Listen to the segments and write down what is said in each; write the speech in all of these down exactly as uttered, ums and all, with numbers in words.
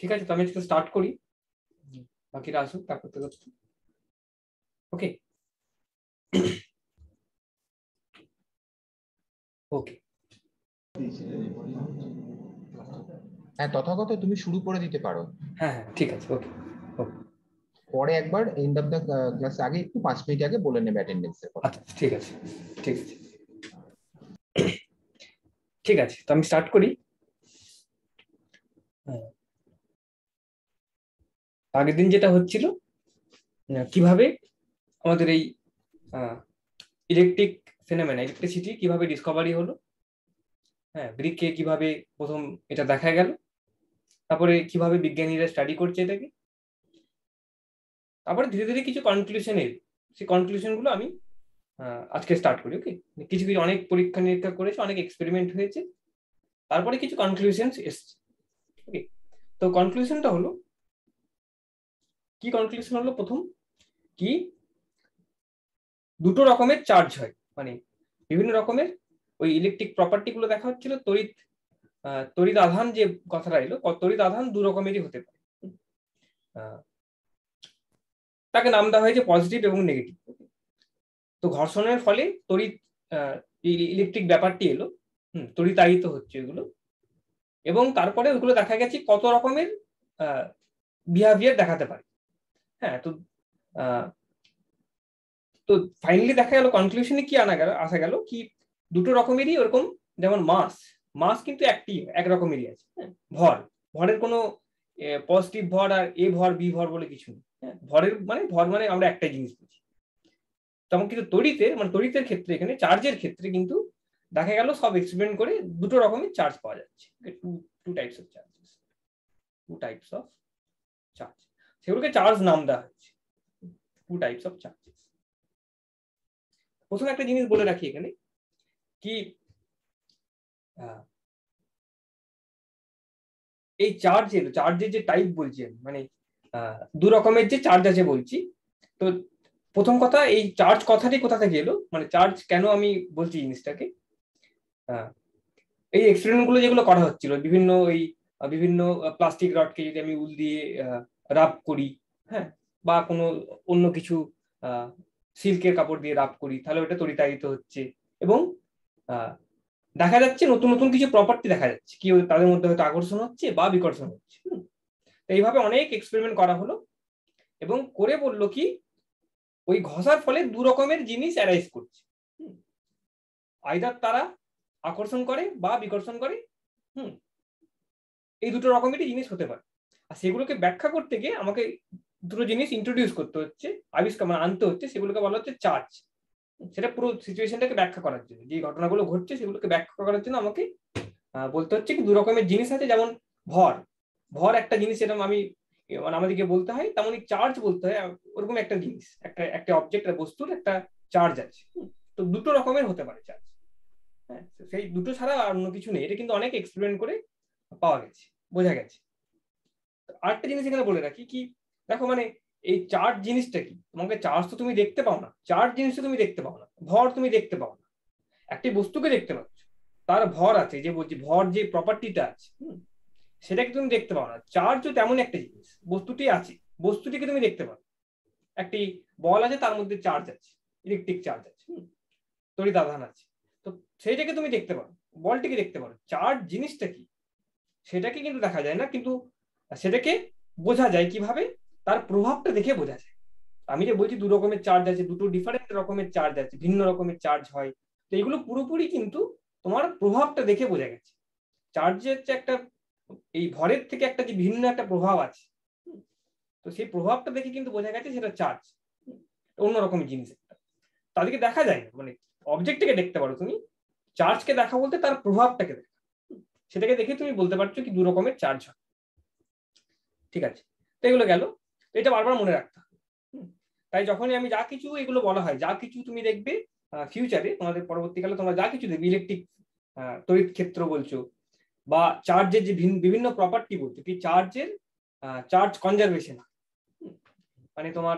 ঠিক আছে, তো আমি আজকে স্টার্ট করি, বাকিরা আসুক তা করতে করতে। ওকে ওকে হ্যাঁ, তথাগত তুমি শুরু করে দিতে পারো। হ্যাঁ হ্যাঁ ঠিক আছে। ওকে ওকে পরে একবার এন্ড অফ দ্য ক্লাস আগে একটু পাঁচ মিনিট আগে বলে নেবে অ্যাটেন্ডেন্সের কথা। আচ্ছা ঠিক আছে ঠিক আছে ঠিক আছে, তো আমি স্টার্ট করি। আগের দিন যেটা হচ্ছিল, কিভাবে আমাদের এই ইলেকট্রিক ফেনোমেনা, ইলেকট্রিসিটি কিভাবে ডিসকভারি হলো, হ্যাঁ ব্রিককে কিভাবে প্রথম এটা দেখা গেল, তারপরে কিভাবে বিজ্ঞানীরা স্টাডি করছে এটাকে, তারপরে ধীরে ধীরে কিছু কনক্লুশন এল। সেই কনক্লুশন গুলো আমি আজকে স্টার্ট করি। ওকে, কিছু কিছু অনেক পরীক্ষা নিরীক্ষা করেছে, অনেক এক্সপেরিমেন্ট হয়েছে, তারপরে কিছু কনক্লুশন এসছে। ওকে, তো কনক্লুশনটা হলো কি? কনক্লুশন হলো প্রথম কি, দুটো রকমের চার্জ হয়, মানে বিভিন্ন রকমের ওই ইলেকট্রিক প্রপার্টি গুলো দেখা হচ্ছিল। তড়িৎ তড়িৎ আধান যে কথাটা এলো, তড়িৎ আধান দু রকমেরই হতে পারে। তাকে নাম দেওয়া হয়েছে পজিটিভ এবং নেগেটিভ। তো ঘর্ষণের ফলে তড়িৎ ইলেকট্রিক ব্যাপারটি এলো, হম তড়িতায়িত হচ্ছে এগুলো, এবং তারপরে ওইগুলো দেখা গেছে কত রকমের বিহেভিয়ার দেখাতে পারে। হ্যাঁ, তো তো ফাইনালি দেখা গেল, কনক্লুশনে কি আনা গেল, আসা গেল কি দুটো রকমেরই ওরকম, যেমন মাস মাস কিন্তু একটি এক রকমেরই আছে। হ্যাঁ, ভর ভরের কোনো পজিটিভ ভর আর এ ভর বি ভর বলে কিছু নেই। হ্যাঁ, ভরের মানে ভর মানে আমরা একটাই জিনিস বুঝি। তেমন কিন্তু তড়িতের মানে তড়িতের ক্ষেত্রে, এখানে চার্জের ক্ষেত্রে কিন্তু দেখা গেল সব এক্সপেরিমেন্ট করে দুটো রকমের চার্জ পাওয়া যাচ্ছে। Two two types of charges two types of charge সেগুলোকে চার্জ নাম দেওয়া হয়েছে, টু টাইপস অফ চার্জেস। প্রথমে একটা জিনিস বলে রাখি এখানে কি, এই চার্জের চার্জের যে টাইপ বলছেন, মানে দু রকমের যে চার্জ আছে বলছি। তো প্রথম কথা, এই চার্জ কথাটি কোথা থেকে এলো, মানে চার্জ কেন আমি বলছি জিনিসটাকে, এই এক্সপেরিমেন্ট গুলো যেগুলো করা হচ্ছিল, বিভিন্ন ওই বিভিন্ন প্লাস্টিক রডকে যদি আমি উল দিয়ে রাব করি, হ্যাঁ, বা কোনো অন্য কিছু সিল্কের কাপড় দিয়ে রাব করি, তাহলে ওটা তড়িতায়িত হচ্ছে, এবং দেখা যাচ্ছে নতুন নতুন কিছু প্রপার্টি দেখা যাচ্ছে, কি তাদের মধ্যে হয়তো আকর্ষণ হচ্ছে বা বিকর্ষণ হচ্ছে। তো এইভাবে অনেক এক্সপেরিমেন্ট করা হলো, এবং করে বললো কি ওই ঘষার ফলে দু রকমের জিনিস অ্যারাইজ করছে, আইদার তারা আকর্ষণ করে বা বিকর্ষণ করে। হুম এই দুটো রকমেরই জিনিস হতে পারে, আর সেগুলোকে ব্যাখ্যা করতে গিয়ে আমাকে দুটো জিনিস ইন্ট্রোডিউস করতে হচ্ছে, আবিষ্কার মানে আনতে হচ্ছে, সেগুলোকে বলা হচ্ছে চার্জ। সেটা পুরো সিচুয়েশনটাকে ব্যাখ্যা করার জন্য, যে ঘটনাগুলো ঘটছে সেগুলোকে ব্যাখ্যা করার জন্য আমাকে বলতে হচ্ছে কি দু রকমের জিনিস আছে, যেমন ভর ভর একটা জিনিস, যেরকম আমি মানে আমাদেরকে বলতে হয়, তেমনই চার্জ বলতে হয়, ওরকম একটা জিনিস, একটা একটা অবজেক্ট বস্তুর একটা চার্জ আছে। তো দুটো রকমের হতে পারে চার্জ। হ্যাঁ, সেই দুটো ছাড়া আর অন্য কিছু নেই, এটা কিন্তু অনেক এক্সপেরিমেন্ট করে পাওয়া গেছে, বোঝা গেছে। আরেকটা জিনিস এখানে বলে রাখি কি, দেখো মানে এই চার্জ জিনিসটা কি, তোমাকে চার্জ তো তুমি দেখতে পাও না, চার্জ জিনিসটা তুমি দেখতে পাও না, ভর তুমি দেখতে পাও না, একটি বস্তুকে দেখতে পাচ্ছ, তার ভর আছে, যে বলছি ভর যে প্রপার্টিটা আছে সেটাকে তুমি দেখতে পাও না। চার্জও তেমন একটা জিনিস, বস্তুটি আছে, বস্তুটিকে তুমি দেখতে পাও, একটি বল আছে তার মধ্যে চার্জ আছে, ইলেকট্রিক চার্জ আছে, তড়িৎ আধান আছে, তো সেইটাকে তুমি দেখতে পারো, বলটিকে দেখতে পারো। চার্জ জিনিসটা কি সেটাকে কিন্তু দেখা যায় না, কিন্তু সেটাকে বোঝা যায় কিভাবে, তার প্রভাবটা দেখে বোঝা যায়। আমি যে বলছি দু রকমের চার্জ আছে, দুটো ডিফারেন্ট রকমের চার্জ আছে, ভিন্ন রকমের চার্জ হয়, তো এগুলো পুরোপুরি কিন্তু তোমার প্রভাবটা দেখে বোঝা গেছে। চার্জের যে একটা এই ভরের থেকে একটা যে ভিন্ন একটা প্রভাব আছে, তো সেই প্রভাবটা দেখে কিন্তু বোঝা গেছে সেটা চার্জ, অন্যরকম জিনিস একটা, তাদেরকে দেখা যায় না, মানে অবজেক্টটাকে দেখতে পারো তুমি, চার্জকে দেখা বলতে তার প্রভাবটাকে দেখা, সেটাকে দেখে তুমি বলতে পারছো কি দু রকমের চার্জ হয়। ঠিক আছে, তো এগুলো গেল, তো এটা বারবার মনে রাখতে হবে। তাই যখনই আমি যা কিছু এগুলো বলা হয়, যা কিছু তুমি দেখবে ফিউচারে, তোমাদের পরবর্তীকালে তোমরা যা কিছু দেখবে, ইলেকট্রিক তড়িৎ ক্ষেত্র বলছো বা চার্জের যে বিভিন্ন প্রপার্টি বলছো, কি চার্জের চার্জ কনজারভেশন, মানে তোমার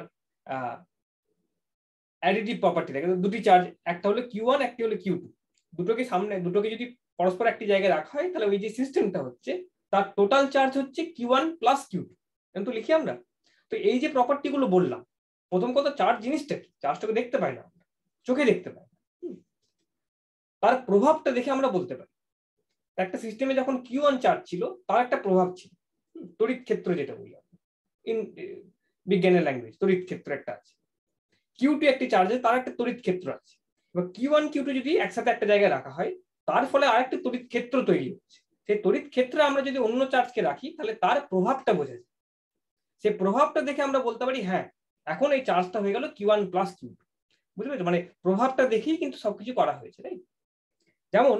অ্যাডিটিভ প্রপার্টি থাকে, দুটি চার্জ, একটা হলো কিউ ওয়ান, একটি হলো কিউ টু, দুটোকে সামনে দুটোকে যদি পরস্পর একটি জায়গায় রাখা হয়, তাহলে ওই যে সিস্টেমটা হচ্ছে তার টোটাল চার্জ হচ্ছে Q one plus Q two. কিন্তু লিখি আমরা, তো এই যে প্রপার্টি গুলো বললাম, প্রথম কথা চার্জ জিনিসটা কি, চার্জটাকে দেখতে পাই না, চোখে দেখতে পাই না, তার প্রভাবটা দেখে আমরা বলতে পারি। একটা সিস্টেমে যখন কিউ ওয়ান চার্জ ছিল তার একটা প্রভাব ছিল, তড়িৎ ক্ষেত্র যেটা বলি ইন বিজ্ঞানের ল্যাঙ্গুয়েজ, তড়িৎ ক্ষেত্র একটা আছে। কিউ টু একটি চার্জে তার একটা তড়িৎ ক্ষেত্র আছে। এবার কিউ ওয়ান কিউ টু যদি একসাথে একটা জায়গায় রাখা হয়, তার ফলে আরেকটি তড়িৎ ক্ষেত্র তৈরি হচ্ছে। সেই তড়িৎ ক্ষেত্রে আমরা যদি অন্য চার্জকে রাখি তাহলে তার প্রভাবটা বোঝা যায়। সেই প্রভাবটা দেখে আমরা বলতে পারি হ্যাঁ এখন এই চার্জটা হয়ে গেল Q one plus Q two. বুঝতে পেরেছো? মানে প্রভাবটা দেখেই কিন্তু সবকিছু করা হয়েছে, তাই? যেমন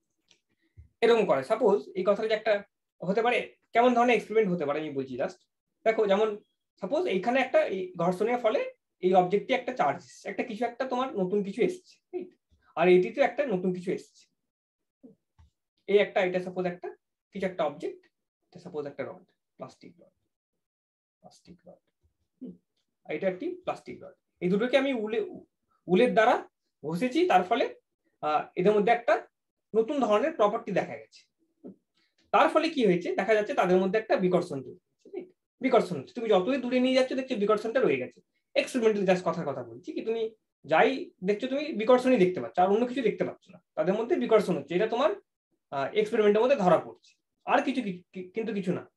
এরকম করে, সাপোজ এই কথাটা যে একটা হতে পারে, কেমন ধরনের এক্সপেরিমেন্ট হতে পারে আমি বলছি জাস্ট। দেখো, যেমন সাপোজ এইখানে একটা ঘর্ষণের ফলে এই অবজেক্টে একটা চার্জ, একটা কিছু একটা তোমার নতুন কিছু এসছে, আর এটিতে একটা নতুন কিছু এসছে। এই একটা, এটা সাপোজ একটা কিছু একটা অবজেক্ট, এটা সাপোজ একটা rod, plastic rod, plastic rod, এটা একটি প্লাস্টিক রড। এই দুটোকে আমি উলে উলের দ্বারা ঘষেছি, তার ফলে আহ এদের মধ্যে একটা নতুন ধরনের প্রপার্টি দেখা গেছে। তার ফলে কি হয়েছে, দেখা যাচ্ছে তাদের মধ্যে একটা বিকর্ষণ তৈরি হচ্ছে। বিকর্ষণ হচ্ছে, তুমি যতই দূরে নিয়ে যাচ্ছ দেখছো বিকর্ষণটা রয়ে গেছে। এক্সপেরিমেন্টালি জাস্ট কথার কথা বলছি, কি তুমি যাই দেখছো তুমি বিকর্ষণই দেখতে পাচ্ছ, আর অন্য কিছু দেখতে পাচ্ছ না। তাদের মধ্যে বিকর্ষণ হচ্ছে, এটা তোমার এক্সপেরিমেন্টের মধ্যে ধরা পড়ছে, আর কিছু কিন্তু কিছু না।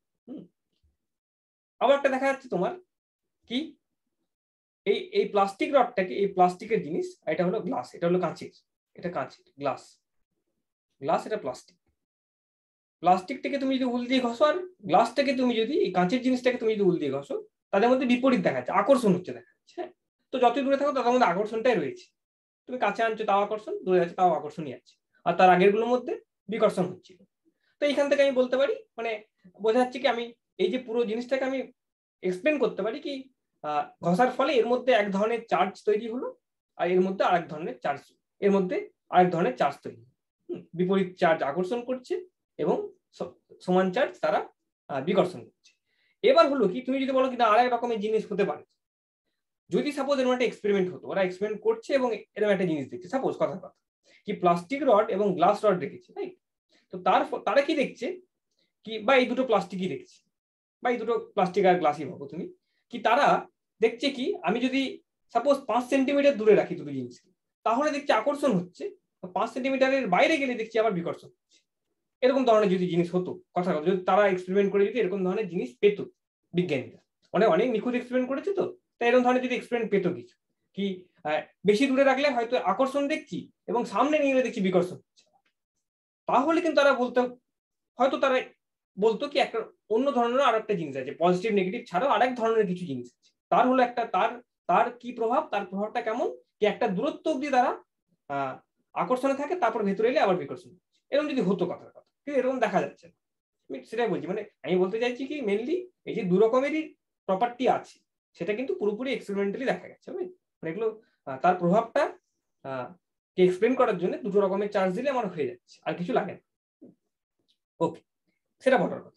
আবার একটা দেখা যাচ্ছে তোমার কি, এই এই প্লাস্টিক রডটাকে, এই প্লাস্টিকের জিনিস, এটা হলো গ্লাস, এটা হলো কাঁচের, এটা কাঁচের গ্লাস, গ্লাস এটা প্লাস্টিক। প্লাস্টিকটাকে তুমি যদি উল দিয়ে ঘষো আর গ্লাসটাকে তুমি যদি, এই কাঁচের জিনিসটাকে তুমি যদি উল দিয়ে ঘষো, তাদের মধ্যে বিপরীত দেখা যাচ্ছে, আকর্ষণ হচ্ছে দেখা যাচ্ছে। হ্যাঁ, তো যতই দূরে থাকো তাদের মধ্যে আকর্ষণটাই রয়েছে। তুমি কাছে আনছো তাও আকর্ষণ, দূরে যাচ্ছে তাও আকর্ষণই আছে, আর তার আগের গুলোর মধ্যে বিকর্ষণ হচ্ছিল। তো এইখান থেকে আমি বলতে পারি, মানে বোঝা যাচ্ছে কি, আমি এই যে পুরো জিনিসটাকে আমি এক্সপ্লেন করতে পারি কি, ঘষার ফলে এর মধ্যে এক ধরনের চার্জ তৈরি হলো, আর এর মধ্যে আরেক ধরনের চার্জ, এর মধ্যে আরেক ধরনের চার্জ তৈরি হলো। বিপরীত চার্জ আকর্ষণ করছে এবং সমান চার্জ তারা বিকর্ষণ করছে। এবার হলো কি, তুমি যদি বলো কি না আরেক রকমের জিনিস হতে পারে, যদি সাপোজ এরকম একটা এক্সপেরিমেন্ট হতো, ওরা এক্সপেরিমেন্ট করছে এবং এরকম একটা জিনিস দেখছে, সাপোজ কথা কথা কি প্লাস্টিক রড এবং গ্লাস রড রেখেছে, তাই? তো তার তারা কি দেখছে কি, বা এই দুটো প্লাস্টিকই দেখছে, বা এই দুটো প্লাস্টিক আর গ্লাসই ভাবো তুমি, কি তারা দেখছে কি, আমি যদি সাপোজ পাঁচ সেন্টিমিটার দূরে রাখি দুটো জিনিসকে, তাহলে দেখছি আকর্ষণ হচ্ছে, পাঁচ সেন্টিমিটারের বাইরে গেলে দেখছি আবার বিকর্ষণ হচ্ছে। এরকম ধরনের যদি জিনিস হতো, কথা কথা যদি তারা এক্সপেরিমেন্ট করে যদি এরকম ধরনের জিনিস পেত, বিজ্ঞানীরা অনেক অনেক নিখুঁত এক্সপেরিমেন্ট করেছে, তো তাই এরকম ধরনের যদি এক্সপেরিমেন্ট পেত কিছু, কি বেশি দূরে রাখলে হয়তো আকর্ষণ দেখছি এবং সামনে নিয়ে গেলে দেখছি বিকর্ষণ হচ্ছে, তাহলে কিন্তু তারা বলতো, হয়তো তারা বলতো কি একটা অন্য ধরনের আর একটা জিনিস আছে, পজিটিভ নেগেটিভ ছাড়াও আরেক ধরনের কিছু জিনিস আছে। তার হলো একটা, তার তার কি প্রভাব, তার প্রভাবটা কেমন, কি একটা দূরত্ব অব্দি তারা আহ আকর্ষণে থাকে, তারপর ভেতরে এলে আবার বিকর্ষণ। এরকম যদি হতো কথার কথা, কিন্তু এরকম দেখা যাচ্ছে না। আমি সেটাই বলছি, মানে আমি বলতে চাইছি কি, মেনলি এই যে দু রকমেরই প্রপার্টি আছে, সেটা কিন্তু পুরোপুরি এক্সপেরিমেন্টালি দেখা গেছে। মানে এগুলো তার প্রভাবটা এক্সপ্লেন করার জন্য দুটো রকমের চার্জ দিলে আমার হয়ে যাচ্ছে, আর কিছু লাগে না। ওকে, সেটা বলার কথা।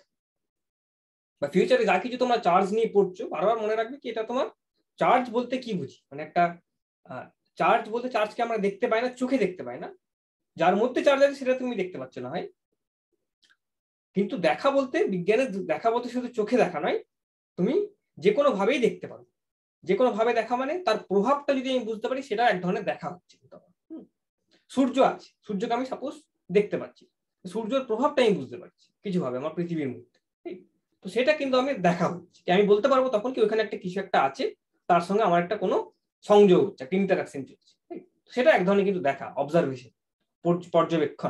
বা ফিউচারে যা কিছু তোমরা চার্জ নিয়ে পড়ছো, বারবার মনে রাখবে কি এটা তোমার চার্জ বলতে কি বুঝি, মানে একটা চার্জ বলতে চার্জকে আমরা দেখতে পাই না, চোখে দেখতে পাই না, যার মধ্যে চার্জ আছে সেটা তুমি দেখতে পাচ্ছ না হয়, কিন্তু দেখা বলতে, বিজ্ঞানের দেখা বলতে শুধু চোখে দেখা নয়, তুমি যে কোনো ভাবেই দেখতে পারো। যে কোনো ভাবে দেখা মানে তার প্রভাবটা যদি আমি বুঝতে পারি, সেটা এক ধরনের দেখা হচ্ছে। সূর্য আছে, সূর্যকে আমি সাপোজ দেখতে পাচ্ছি, সূর্যের প্রভাবটা আমি বুঝতে পারছি কিছু ভাবে আমার পৃথিবীর মধ্যে, তো সেটা কিন্তু আমি দেখা হচ্ছে, আমি বলতে পারবো তখন কি ওখানে একটা কিছু একটা আছে, তার সঙ্গে আমার একটা কোনো সংযোগ হচ্ছে, একটা ইন্টারাকশন চলছে, সেটা এক ধরনের কিন্তু দেখা, অবজারভেশন, পর্যবেক্ষণ।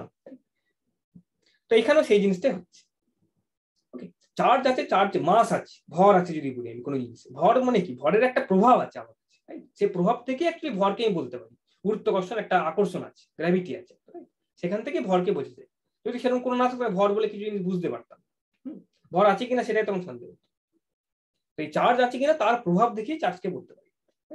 তো এখানেও সেই জিনিসটাই হচ্ছে। ওকে, চার্জ আছে, চার্জ মাস আছে, ভর আছে, যদি বলি আমি কোনো জিনিস ভর মানে কি, ভরের একটা প্রভাব আছে আমার কাছে, সেই প্রভাব থেকে অ্যাকচুয়ালি ভরকে আমি বলতে পারি, গুরুত্বাকর্ষণ একটা আকর্ষণ আছে, গ্র্যাভিটি আছে, সেখান থেকে ভরকে বোঝা যায়। যদি সেরকম কোনো না থাকলে ভর বলে কিছু জিনিস বুঝতে পারতাম, ভর আছে কিনা সেটাই তখন সন্দেহ হতো। তো এই চার্জ আছে কিনা তার প্রভাব দেখেই চার্জকে বলতে পারি।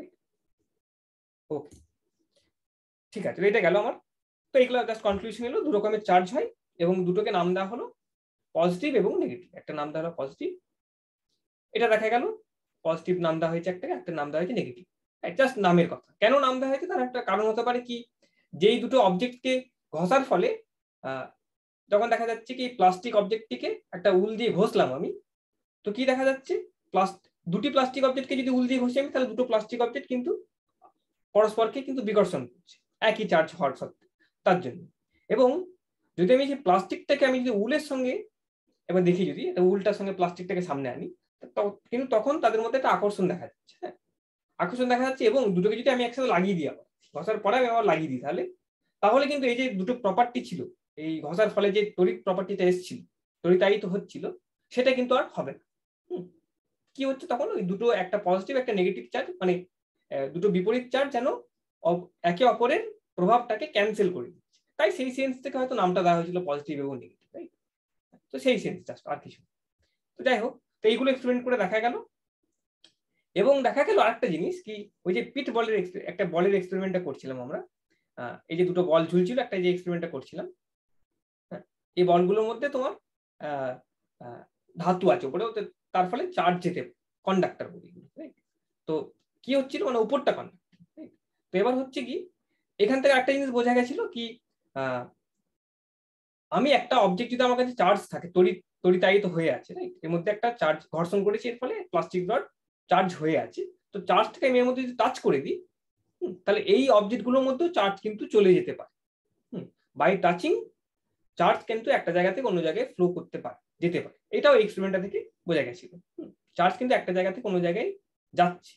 ওকে, ঠিক আছে, এটা গেল আমার। তো এইগুলো জাস্ট কনক্লুশন এলো, দু রকমের চার্জ হয় এবং দুটোকে নাম দেওয়া হলো পজিটিভ এবং নেগেটিভ। একটা নাম দেওয়া হলো পজিটিভ, এটা দেখা গেল পজিটিভ নাম দেওয়া হয়েছে একটাকে, একটা নাম দেওয়া হয়েছে নেগেটিভ। জাস্ট নামের কথা, কেন নাম দেওয়া হয়েছে তার একটা কারণ হতে পারে কি, যেই দুটো অবজেক্টকে ঘষার ফলে যখন দেখা যাচ্ছে কি প্লাস্টিক অবজেক্টটিকে একটা উল দিয়ে ঘষলাম আমি, তো কি দেখা যাচ্ছে, দুটি প্লাস্টিক অবজেক্টকে যদি উল দিয়ে ঘষি আমি, তাহলে দুটো প্লাস্টিক অবজেক্ট কিন্তু পরস্পরকে কিন্তু বিকর্ষণ করছে একই চার্জ হওয়ার সত্ত্বেও তার জন্য। এবং যদি আমি সেই প্লাস্টিকটাকে আমি যদি উলের সঙ্গে এবার দেখি, যদি উলটার সঙ্গে প্লাস্টিকটাকে সামনে আনি, কিন্তু তখন তাদের মধ্যে একটা আকর্ষণ দেখা যাচ্ছে। হ্যাঁ, আকর্ষণ দেখা যাচ্ছে। এবং দুটোকে যদি আমি একসাথে লাগিয়ে দিই, আবার ঘষার পরে আমি আবার লাগিয়ে দিই, তাহলে তাহলে কিন্তু এই যে দুটো প্রপার্টি ছিল, এই ঘষার ফলে যে তড়িৎ প্রপার্টিটা এসেছিল, তড়িতায়িত হচ্ছিল, সেটা কিন্তু আর হবে না। কি হচ্ছে তখন, ওই দুটো একটা পজিটিভ একটা নেগেটিভ চার্জ, মানে দুটো বিপরীত চার্জ যেন একে অপরের প্রভাবটাকে ক্যান্সেল করে দিচ্ছে। তাই সেই সেন্স থেকে হয়তো নামটা দেওয়া হয়েছিল পজিটিভ এবং নেগেটিভ, তাই তো সেই সেন্স জাস্ট, আর কিছু। তো যাই হোক, তো এইগুলো এক্সপেরিমেন্ট করে দেখা গেল। এবং দেখা গেল আরেকটা জিনিস কি, ওই যে পিট বলের একটা বলের এক্সপেরিমেন্টটা করছিলাম আমরা, এই যে দুটো বল ঝুলছিল, একটা যে এক্সপেরিমেন্টটা করছিলাম, হ্যাঁ, এই বলগুলোর মধ্যে তোমার ধাতু আছে উপরে, তার ফলে চার্জ যেতে, কন্ডাক্টর বলি। তো কি হচ্ছিল, মানে উপরটা কন্ডাক্টর। তো এবার হচ্ছে কি, এখান থেকে একটা জিনিস বোঝা গেছিল কি, আমি একটা অবজেক্ট যদি আমার কাছে চার্জ থাকে, তড়িৎ তড়িতায়িত হয়ে আছে, রাইট, এর মধ্যে একটা চার্জ ঘর্ষণ করেছি, এর ফলে প্লাস্টিক রড চার্জ হয়ে আছে। তো চার্জটাকে আমি এর মধ্যে যদি টাচ করে দিই, তাহলে এই অবজেক্টগুলোর মধ্যেও চার্জ কিন্তু চলে যেতে পারে। বাই টাচিং চার্জ কিন্তু একটা জায়গা থেকে অন্য জায়গায় ফ্লো করতে পারে, যেতে পারে। এটাও এক্সপেরিমেন্টটা থেকে বোঝা গেছিল, চার্জ কিন্তু একটা জায়গা থেকে অন্য জায়গায় যাচ্ছে।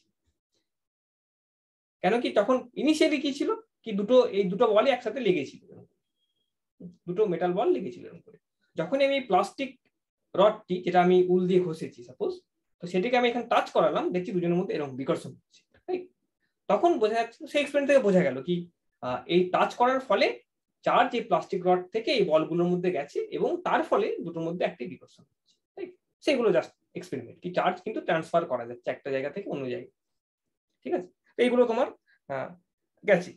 কেন কি, তখন ইনিশিয়ালি কি ছিল কি, দুটো এই দুটো বলই একসাথে লেগেছিল, দুটো মেটাল বল লেগেছিল এরকম করে। যখন আমি প্লাস্টিক রডটি, যেটা আমি উল দিয়ে ঘষেছি সাপোজ, তো সেটাকে আমি এখানে টাচ করালাম, দেখছি দুজনের মধ্যে এরকম বিকর্ষণ হচ্ছে। তখন বোঝা যাচ্ছে, সেই এক্সপেরিমেন্ট থেকে বোঝা গেল কি, এই টাচ করার ফলে চার্জ এই প্লাস্টিক রড থেকে এই বলগুলোর মধ্যে গেছে, এবং তার ফলে দুটোর মধ্যে একটি বিকর্ষণ হচ্ছে। সেগুলো জাস্ট এক্সপেরিমেন্ট, কি চার্জ কিন্তু ট্রান্সফার করা যাচ্ছে একটা জায়গা থেকে অন্য জায়গায়। ঠিক আছে, তো এইগুলো তোমার গেছে।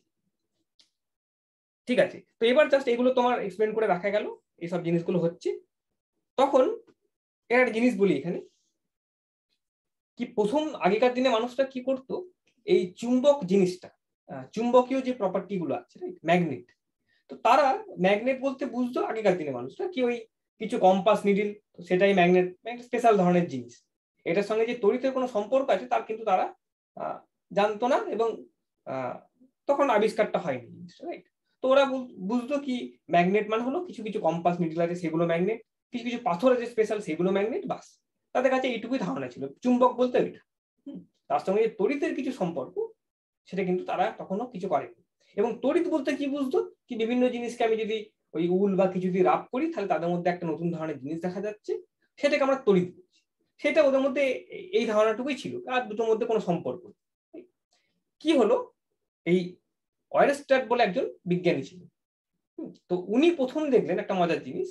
ঠিক আছে, তো এবার জাস্ট এগুলো তোমার এক্সপ্লেন করে রাখা গেল, এইসব জিনিসগুলো হচ্ছে। তখন এর একটা জিনিস বলি এখানে, কি প্রথম আগেকার দিনে মানুষরা কি করতো, এই চুম্বক জিনিসটা, চুম্বকীয় যে প্রপার্টি গুলো আছে, ম্যাগনেট, তো তারা ম্যাগনেট বলতে বুঝতো আগেকার দিনে মানুষরা কি, ওই কিছু কম্পাস নিডিল, সেটাই ম্যাগনেট, স্পেশাল ধরনের জিনিস। এটার সঙ্গে যে তড়িতের কোনো সম্পর্ক আছে তার কিন্তু তারা জানতো না, এবং তখন আবিষ্কারটা হয়নি জিনিসটা, রাইট। তো ওরা বুঝতো কি, ম্যাগনেট মানে হলো কিছু কিছু কম্পাস নিডিল আছে সেগুলো ম্যাগনেট, কিছু কিছু পাথর আছে স্পেশাল সেগুলো ম্যাগনেট, বাস। তাদের কাছে এইটুকুই ধারণা ছিল চুম্বক বলতে ওইটা। তার সঙ্গে যে তড়িতের কিছু সম্পর্ক, সেটা কিন্তু তারা তখনও কিছু করেনি। এবং তড়িৎ বলতে কি বুঝতো, কি বিভিন্ন জিনিসকে আমি যদি ওই উল বা কিছু যদি রাব করি, তাহলে তাদের মধ্যে একটা নতুন ধরনের জিনিস দেখা যাচ্ছে, সেটাকে আমরা তড়িৎ বলছি। সেটা ওদের মধ্যে এই ধারণাটুকুই ছিল, আর দুটোর মধ্যে কোনো সম্পর্ক। কি হলো, এই ওয়েরস্টেড বলে একজন বিজ্ঞানী ছিল, তো উনি প্রথম দেখলেন একটা মজার জিনিস।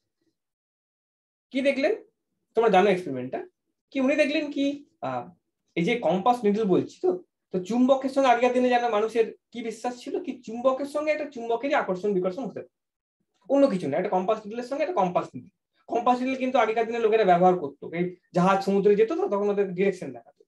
কি দেখলেন, তোমরা জানো এক্সপেরিমেন্টটা কি, উনি দেখলেন কি, এই যে কম্পাস নিডল বলছি, তো তো চুম্বকের সঙ্গে আগেকার দিনে জানা মানুষের কি বিশ্বাস ছিল, কি চুম্বকের সঙ্গে একটা চুম্বকেরই আকর্ষণ বিকর্ষণ হতে পারে, অন্য কিছু না। একটা কম্পাস নিডলের সঙ্গে একটা কম্পাস নিডল, কম্পাস নিডল কিন্তু আগেকার দিনে লোকেরা ব্যবহার করতো, এই জাহাজ সমুদ্রে যেত, তো তখন ওদের ডিরেকশন দেখাতো,